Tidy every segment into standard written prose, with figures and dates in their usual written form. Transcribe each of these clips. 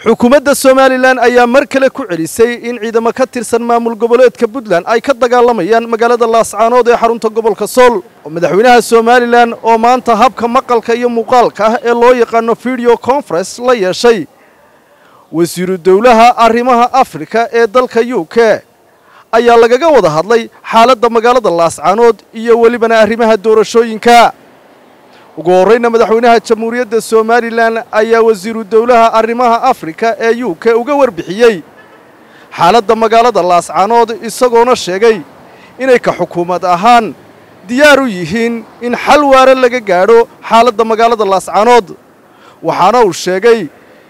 xukuumadda Somaliland ayaa mar kale ku celisay in ciidamo ka tirsan maamul goboleedka Puntland ay ka dagaalamayaan magaalada Laascaanood ee xarunta gobolka Sool. Madaxweynaha Somaliland oo maanta habka maqalka iyo muuqaalka ah ee loo yaqaan video conference la yeeshay wasiiru dawlaha arrimaha Afrika ee dalka UK ayaa lagaga wada hadlay xaaladda magaalada Laascaanood iyo walibana arrimaha doorashooyinka. ugu horreynna madaxweynaha jamhuuriyadda Somaliland ayaa wasiiru dawlaha arrimaha Afrika ee UK uga warbixiyay xaaladda magaalada Laascaanood isagoona sheegay inay ka xukuumad ahaan diyaar u yihiin in xal waara laga gaadho xaaladda magaalada Laascaanood waxaana uu sheegay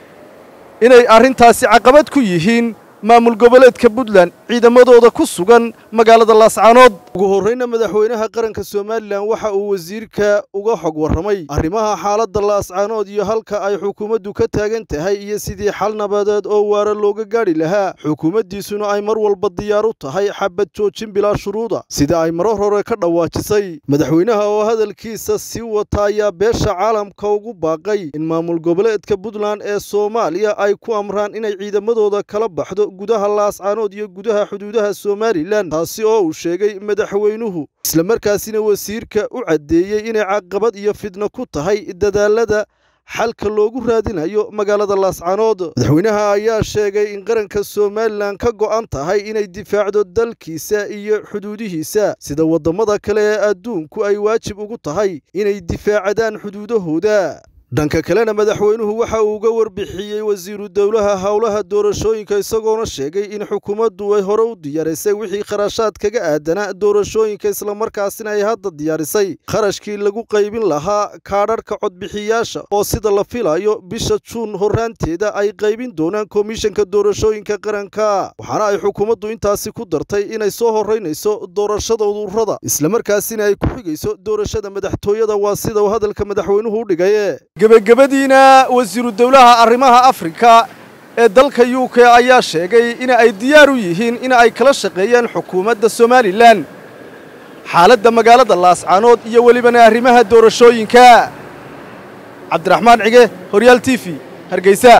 inay arrintaasi caqabad ku yihiin maamul goboleedka Puntland ciidamadooda ku sugan magaalada Laascaanood. ugu horreynna madaxweynaha qaranka Somaliland waxa uu wasiirka uga xog warramay arrimaha xaaladda Laascaanood iyo halka ay xukuumaddu ka taagan tahay iyo sidii xal nabadeed oo waara looga gaari lahaa xukuumaddiisuna ay mar walba diyaar u tahay xabad joojin bilaa shuruuda sida ay marar hore ka dhawaajisay. madaxweynaha oo hadalkiisa sii wata ayaa beesha caalamka ugu baaqay in maamul goboleedka Puntland ee Soomaaliya ay ku amraan inay ciidamadooda kala baxdo gudaha Laascaanood iyo gudaha xuduudaha Somaliland taasi oo uu sheegay madaxweynuhu isla markaasina wasiirka u cadeeyay inay caqabad iyo fidna ku tahay dadaalada xalka loogu raadinayo magaalada Laascaanood. madaxweynaha ayaa sheegay in qaranka Somaliland ka go'an tahay inay difaacdo dalkiisa iyo xuduudihiisa sida wadamada kale ee adduunku ay waajib ugu tahay inay difaacadaan xuduudahooda. dhanka kalena madaxweynuhu waxa uu uga warbixiyay wasiiru dawlaha hawlaha doorashooyinka isagoona sheegay in xukuumaddu ay hore u diyaarisay wixii kharashaad kaga aadanaa doorashooyinka isla markaasina ay hadda diyaarisay kharashkii lagu qaybin lahaa kaadharka codbixiyaasha oo sida la filayo bisha Juun horraanteeda ay qaybin doonaan komishanka doorashooyinka qaranka. waxaana ay xukuumaddu intaasi ku dartay inay soo horeynayso doorashada ururada isla markaasina ay ku xigayso doorashada madaxtooyada waa sida uu hadalka madaxweynuhu u dhigay. gabagabadiina wasiiru dawlaha arrimaha Afrika ee dalka UK ayaa sheegay in ay diyaar u yihiin in ay kala shaqeeyaan xukuumadda Somaliland xaaladda magaalada Laascaanood iyo walibana arrimaha doorashooyinka. Cabdiraxmaan Cige, Horyaal TV, Hargeysa.